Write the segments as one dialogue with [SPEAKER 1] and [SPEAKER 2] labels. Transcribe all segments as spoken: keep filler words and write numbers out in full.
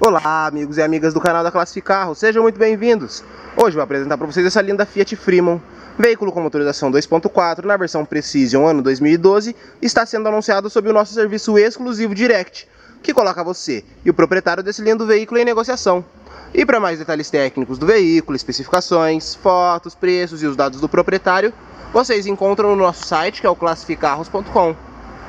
[SPEAKER 1] Olá amigos e amigas do canal da Classificarros, sejam muito bem-vindos. Hoje vou apresentar para vocês essa linda Fiat Freemon. Veículo com motorização dois ponto quatro na versão Precision ano dois mil e doze, está sendo anunciado sob o nosso serviço exclusivo Direct, que coloca você e o proprietário desse lindo veículo em negociação. E para mais detalhes técnicos do veículo, especificações, fotos, preços e os dados do proprietário, vocês encontram no nosso site, que é o classificarros ponto com.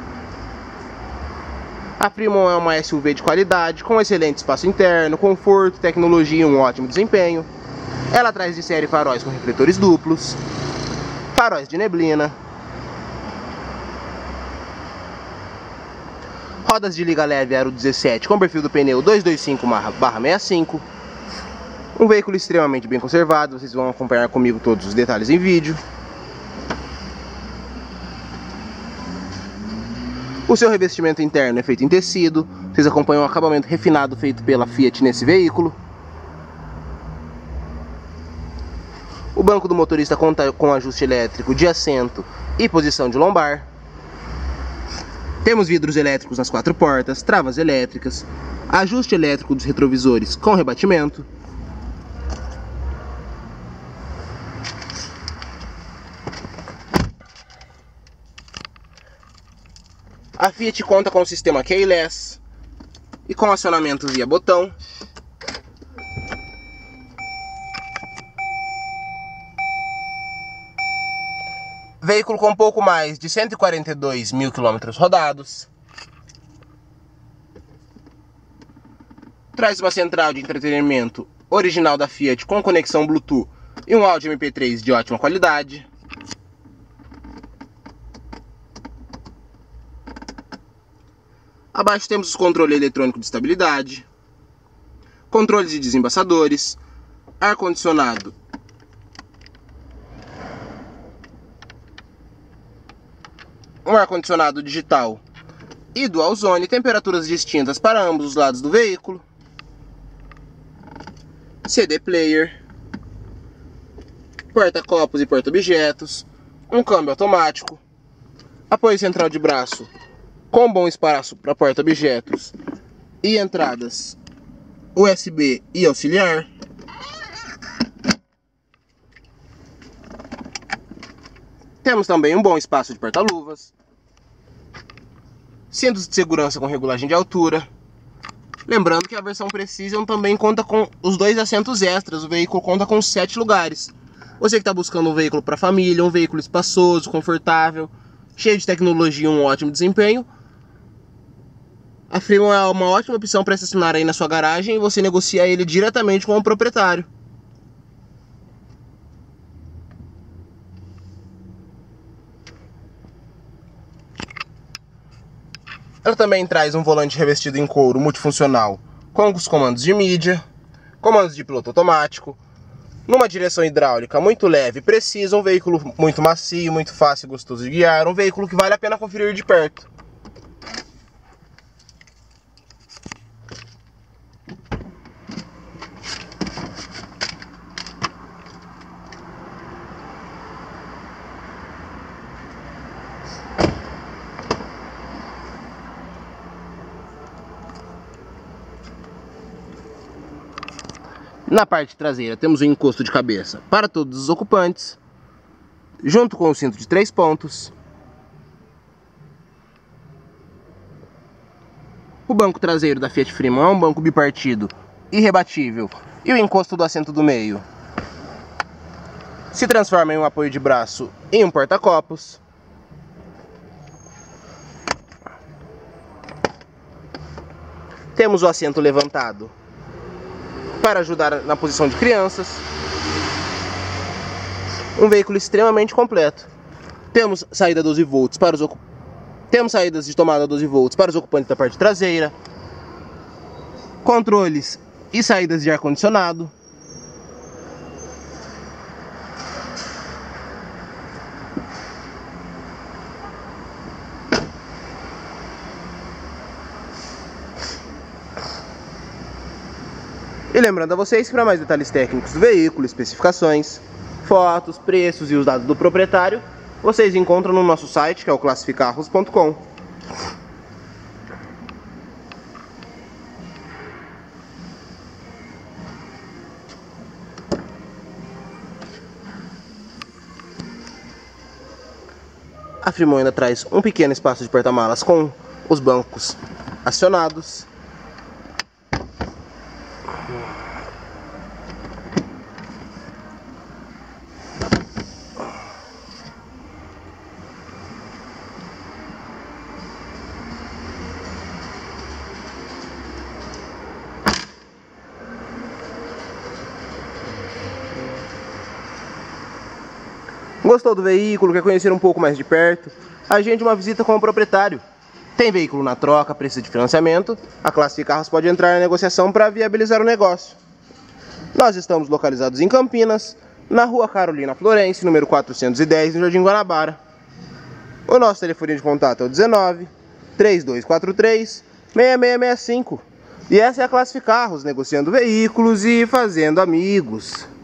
[SPEAKER 1] A Freemon é uma S U V de qualidade, com excelente espaço interno, conforto, tecnologia e um ótimo desempenho. Ela traz de série faróis com refletores duplos, faróis de neblina, rodas de liga leve aro dezessete com perfil do pneu duzentos e vinte e cinco barra sessenta e cinco. Um veículo extremamente bem conservado, vocês vão acompanhar comigo todos os detalhes em vídeo. O seu revestimento interno é feito em tecido, vocês acompanham o acabamento refinado feito pela Fiat nesse veículo. O banco do motorista conta com ajuste elétrico de assento e posição de lombar. Temos vidros elétricos nas quatro portas, travas elétricas, ajuste elétrico dos retrovisores com rebatimento. A Fiat conta com o sistema Keyless e com acionamento via botão. Veículo com pouco mais de cento e quarenta e dois mil quilômetros rodados. Traz uma central de entretenimento original da Fiat com conexão Bluetooth e um áudio M P três de ótima qualidade. Abaixo temos os controles eletrônicos de estabilidade, controles de desembaçadores, ar-condicionado, um ar-condicionado digital e dual zone, temperaturas distintas para ambos os lados do veículo, C D player, porta-copos e porta-objetos, um câmbio automático, apoio central de braço com bom espaço para porta-objetos e entradas U S B e auxiliar. Temos também um bom espaço de porta-luvas, cintos de segurança com regulagem de altura. Lembrando que a versão Precision também conta com os dois assentos extras, o veículo conta com sete lugares. Você que está buscando um veículo para família, um veículo espaçoso, confortável, cheio de tecnologia e um ótimo desempenho, a Freemon é uma ótima opção para estacionar aí na sua garagem e você negocia ele diretamente com o proprietário. Ela também traz um volante revestido em couro multifuncional com os comandos de mídia, comandos de piloto automático, numa direção hidráulica muito leve e precisa, um veículo muito macio, muito fácil e gostoso de guiar, um veículo que vale a pena conferir de perto. Na parte traseira temos um encosto de cabeça para todos os ocupantes, junto com o cinto de três pontos. O banco traseiro da Fiat Freemon é um banco bipartido e rebatível, e o encosto do assento do meio se transforma em um apoio de braço e um porta-copos. Temos o assento levantado para ajudar na posição de crianças. Um veículo extremamente completo. Temos saída doze volts para os ocup... Temos saídas de tomada doze volts para os ocupantes da parte traseira, controles e saídas de ar-condicionado. E lembrando a vocês que para mais detalhes técnicos do veículo, especificações, fotos, preços e os dados do proprietário, vocês encontram no nosso site, que é o classificarros ponto com. A Frimon ainda traz um pequeno espaço de porta-malas com os bancos acionados. Gostou do veículo? Quer conhecer um pouco mais de perto? Agende uma visita com o proprietário. Tem veículo na troca, precisa de financiamento? A Classe Carros pode entrar na negociação para viabilizar o negócio. Nós estamos localizados em Campinas, na Rua Carolina Florense, número quatrocentos e dez, no Jardim Guanabara. O nosso telefone de contato é o dezenove, três dois quatro três, seis seis seis cinco. E essa é a Classe Carros, negociando veículos e fazendo amigos.